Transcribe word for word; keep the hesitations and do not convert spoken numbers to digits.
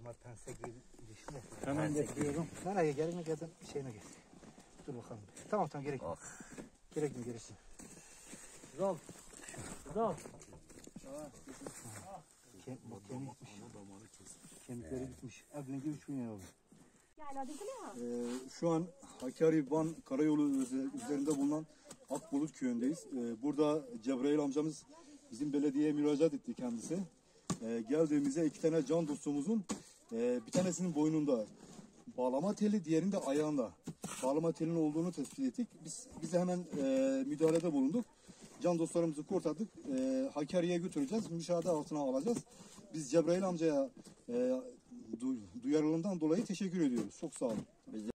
Ama pense gibi ilişki. Hemen getiriyorum. Nereye gerek mi geldin şeyine git. Dur bakalım. Tamam tamam gerek yok. Gerek mi gerek mi? Zol. Zol. Kem, bak kemiği gitmiş. Kemikleri gitmiş. Adını gibi üç bin lira oldu. Ee, şu an Hakkari Van Karayolu üzerinde bulunan Akbulut köyündeyiz. Ee, burada Cebrail amcamız bizim belediyeye müracaat etti kendisi. Ee, geldiğimizde iki tane can dostumuzun e, bir tanesinin boynunda bağlama teli, diğerinin de ayağında bağlama telinin olduğunu tespit ettik. Biz biz de hemen e, müdahalede bulunduk. Can dostlarımızı kurtardık. E, Hakkari'ye götüreceğiz. Müşahede altına alacağız. Biz Cebrail amcaya e, du, duyarlılığından dolayı teşekkür ediyoruz. Çok sağ olun.